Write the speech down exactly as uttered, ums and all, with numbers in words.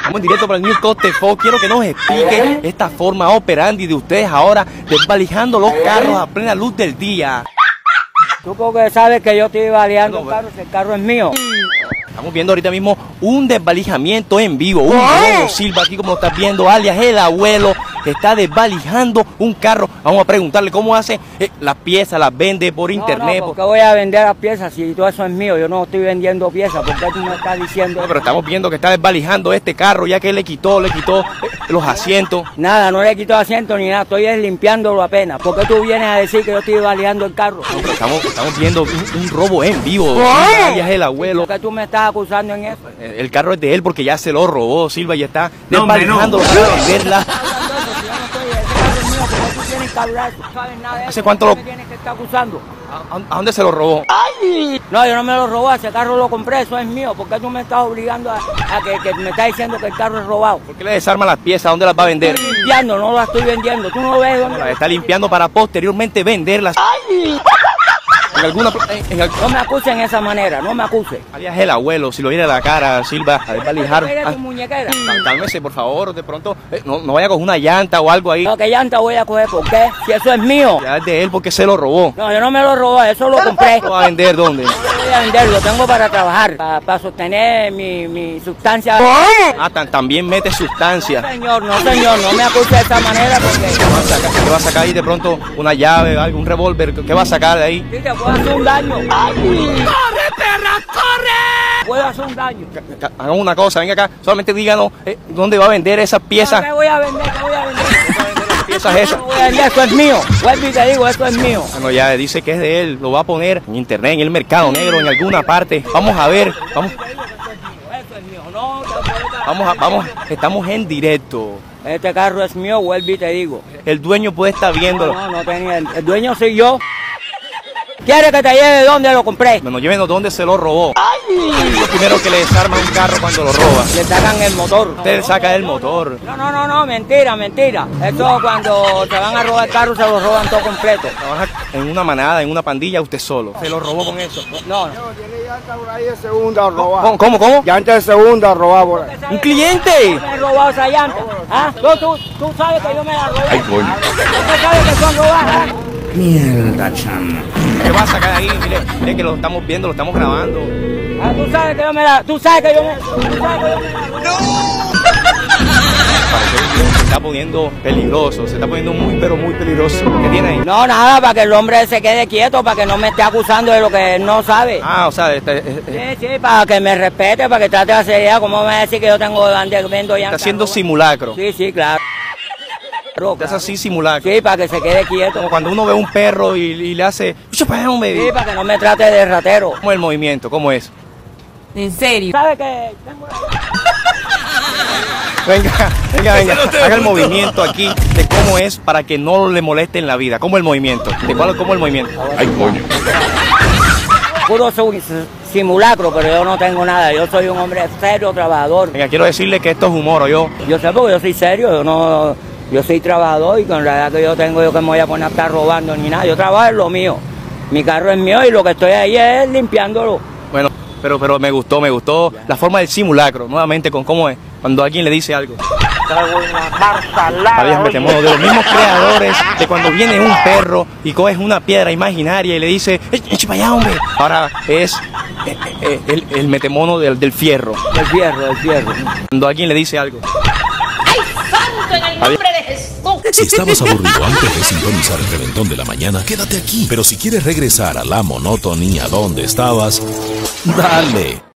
Estamos en directo para el New Coste Fox. Quiero que nos explique esta forma operandi de ustedes ahora desvalijando los carros a plena luz del día. Tú porque sabes que yo estoy baleando el carro, si el carro es mío. Estamos viendo ahorita mismo un desvalijamiento en vivo. Un robo, Silva, aquí como lo estás viendo, alias el abuelo, está desvalijando un carro. Vamos a preguntarle cómo hace eh, las piezas, las vende por internet. No, no, ¿por qué voy a vender las piezas si todo eso es mío? Yo no estoy vendiendo piezas. ¿Por qué tú me estás diciendo? No, pero estamos viendo que está desvalijando este carro, ya que él le quitó, le quitó eh, los asientos. Nada, no le quito asiento ni nada, estoy limpiándolo apenas. ¿Por qué tú vienes a decir que yo estoy desvalijando el carro? No, pero estamos, estamos viendo un, un robo en vivo. Alias el abuelo. ¿Por qué tú me estás acusando en eso? El, el carro es de él porque ya se lo robó, Silva, y está desvalijando para venderla. ¿Hace cuánto lo me tienes que estar acusando? ¿A, a dónde se lo robó? ¡Ay! No, yo no me lo robé, ese carro lo compré, eso es mío. ¿Por qué tú me estás obligando a, a que, que me estás diciendo que el carro es robado? ¿Por qué le desarma las piezas? ¿Dónde las va a vender? Estoy limpiando, no las estoy vendiendo. ¿Tú no ves dónde? Las está limpiando para posteriormente venderlas. ¡Ay! En alguna, en, en, no me acusen de esa manera, no me acuse. Alias el abuelo, si lo viene a la cara, Silva, a desvalijar. ¿Eres tu muñequera? Cálmese, por favor, de pronto, eh, no, no vaya a coger una llanta o algo ahí. No, ¿qué llanta voy a coger? ¿Por qué? Si eso es mío. Ya es de él porque se lo robó. No, yo no me lo robé, eso lo compré. ¿Lo va a vender dónde? No lo voy a vender, lo tengo para trabajar, para, para sostener mi, mi sustancia. Ah, tan, también mete sustancia. No, señor, no, señor, no me acuse de esa manera porque... ¿Qué va a sacar, ¿Qué va a sacar ahí de pronto? ¿Una llave, algo, un revólver? ¿Qué va a sacar de ahí? Sí, te puedo hacer un daño. ¡Ay! ¡Corre, perra, corre! Puedo hacer un daño. Hagamos una cosa, venga acá, solamente díganos eh, dónde va a vender esas piezas. No, ¿qué voy a vender? ¿Qué voy a vender? Las piezas esas. No voy a vender, esto es mío. Vuelvo y te digo, esto es mío. Bueno, ya dice que es de él, lo va a poner en internet, en el mercado negro, en alguna parte. Vamos a ver, vamos. Esto es mío, no. Vamos, a, vamos, estamos en directo. Este carro es mío, vuelvo y te digo. El dueño puede estar viéndolo. No, no, no tenía. El, el dueño soy yo. ¿Quiere que te lleve dónde lo compré? Bueno, llévenos dónde se lo robó. ¡Ay! Lo primero que le desarma un carro cuando lo roba. Le sacan el motor. Usted le saca el motor. No, no, no, no, mentira, mentira. Esto cuando se van a robar el carro se lo roban todo completo. Trabaja en una manada, en una pandilla, usted solo. ¿Se lo robó con eso? No, no. Tiene llanta por ahí de segunda robada. ¿Cómo, cómo? cómo? Llanta de segunda robada por ahí. ¡Un cliente! Me he robado esa llanta. ¿Ah? ¿Tú, tú, tú sabes que yo me la robé. Ay, coño. ¿Tú sabes que son robadas? Mierda, chama. ¿Qué va a sacar ahí? Mire, mire que lo estamos viendo, lo estamos grabando. Ah, tú sabes que yo me la... Tú sabes que yo me... Tú sabes que yo me la robé. Se está poniendo peligroso, se está poniendo muy, pero muy peligroso. ¿Qué tiene ahí? No, nada, para que el hombre se quede quieto, para que no me esté acusando de lo que él no sabe. Ah, o sea, este, este, Sí, sí, para que me respete, para que trate de hacer idea. ¿Cómo me va a decir que yo tengo vendo ya? está haciendo simulacro. Sí, sí, claro. Es así simulacro. Sí, para que se quede quieto. Como cuando uno ve un perro y, y le hace... Sí, para que no me trate de ratero. ¿Cómo es el movimiento? ¿Cómo es? ¿En serio? ¿Sabe que tengo... Venga, venga, venga. Haga el movimiento aquí de cómo es para que no le moleste en la vida. ¿Cómo es el movimiento? ¿De cuál, cómo es el movimiento? Ay, coño. Puro simulacro, pero yo no tengo nada. Yo soy un hombre serio, trabajador. Venga, quiero decirle que esto es humor, ¿o yo? Yo sé porque yo soy serio, yo no... Yo soy trabajador y con la edad que yo tengo, yo que me voy a poner a estar robando ni nada. Yo trabajo en lo mío. Mi carro es mío y lo que estoy ahí es limpiándolo. Bueno, pero, pero me gustó, me gustó la forma del simulacro, nuevamente con cómo es, cuando alguien le dice algo. Alias Metemono, de los mismos creadores de cuando viene un perro y coges una piedra imaginaria y le dice, ¡echa para allá, hombre! Ahora es eh, eh, el, el Metemono del, del fierro. Del fierro, del fierro. Cuando alguien le dice algo. ¡Ay, santo en el nombre de Jesús! Si estabas aburrido antes de sintonizar el Reventón de la Mañana, quédate aquí. Pero si quieres regresar a la monotonía donde estabas, dale.